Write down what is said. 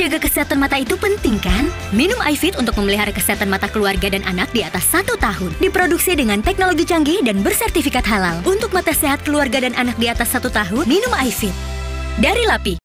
Menjaga kesehatan mata itu penting kan? Minum iFit untuk memelihara kesehatan mata keluarga dan anak di atas 1 tahun. Diproduksi dengan teknologi canggih dan bersertifikat halal. Untuk mata sehat keluarga dan anak di atas 1 tahun, minum iFit. Dari LAPI.